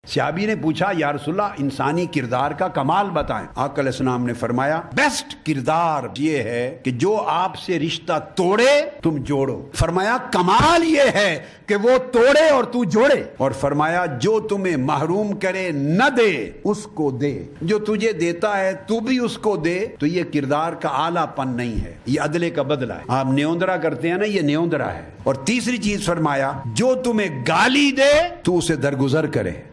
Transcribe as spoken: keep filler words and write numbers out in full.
सहाबी ने पूछा, या रसूलल्लाह इंसानी किरदार का कमाल बताएं। आका अलैहिस्सलाम ने फरमाया, बेस्ट किरदार ये है कि जो आपसे रिश्ता तोड़े तुम जोड़ो। फरमाया कमाल ये है कि वो तोड़े और तू जोड़े। और फरमाया जो तुम्हें महरूम करे न दे उसको दे, जो तुझे देता है तू भी उसको दे। तो ये किरदार का आलापन नहीं है, ये अदले का बदला है। आप न्योंदरा करते हैं ना, ये न्योंदरा है। और तीसरी चीज फरमाया, जो तुम्हें गाली दे तू उसे दरगुजर करे।